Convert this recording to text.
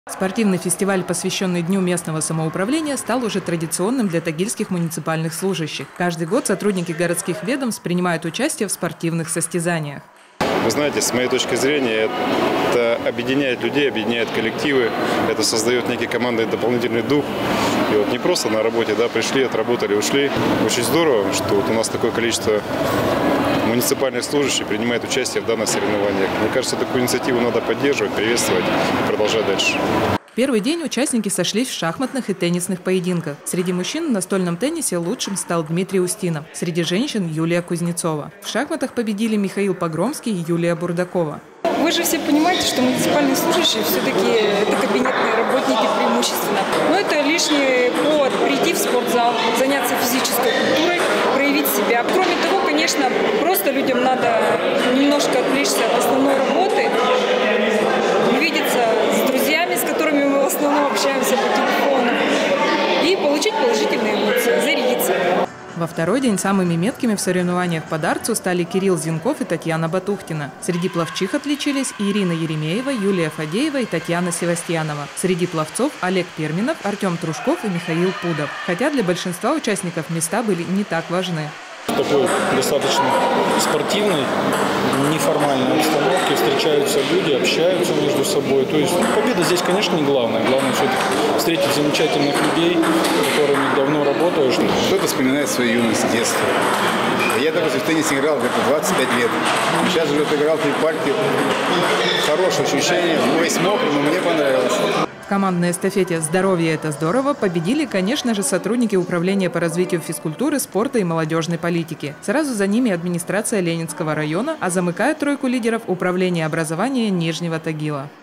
Спортивный фестиваль, посвященный Дню местного самоуправления, стал уже традиционным для тагильских муниципальных служащих. Каждый год сотрудники городских ведомств принимают участие в спортивных состязаниях. Вы знаете, с моей точки зрения, это объединяет людей, объединяет коллективы, это создает некий командный дополнительный дух. И вот не просто на работе, пришли, отработали, ушли. Очень здорово, что вот у нас такое количество муниципальных служащих принимает участие в данных соревнованиях. Мне кажется, такую инициативу надо поддерживать, приветствовать и продолжать дальше. Первый день участники сошлись в шахматных и теннисных поединках. Среди мужчин в настольном теннисе лучшим стал Дмитрий Устинов. Среди женщин – Юлия Кузнецова. В шахматах победили Михаил Погромский и Юлия Бурдакова. Вы же все понимаете, что муниципальные служащие все-таки это кабинетные работники преимущественно. Но это лишний повод прийти в спортзал, заняться физической культурой, проявить себя. Кроме того, конечно, просто людям надо немножко отвлечься от основной работы, увидеться с друзьями, с которыми мы в основном общаемся по телефону, и получить положительные эмоции, зарядиться. Во второй день самыми меткими в соревнованиях по дартсу стали Кирилл Зинков и Татьяна Батухтина. Среди пловчих отличились Ирина Еремеева, Юлия Фадеева и Татьяна Севастьянова. Среди пловцов Олег Перминов, Артем Трушков и Михаил Пудов. Хотя для большинства участников места были не так важны. В такой достаточно спортивной, неформальной обстановке встречаются люди, общаются между собой. То есть победа здесь, конечно, не главное. Главное все-таки встретить замечательных людей, с которыми давно работаешь. Кто-то вспоминает свою юность, детство. Я, допустим, в теннис играл где-то 25 лет. Сейчас уже играл 3 партии. Хорошее ощущение. Весь мокрый, но мне понравилось. В командной эстафете «Здоровье – это здорово» победили, конечно же, сотрудники Управления по развитию физкультуры, спорта и молодежной политики. Сразу за ними администрация Ленинского района, а замыкает тройку лидеров Управление образования Нижнего Тагила.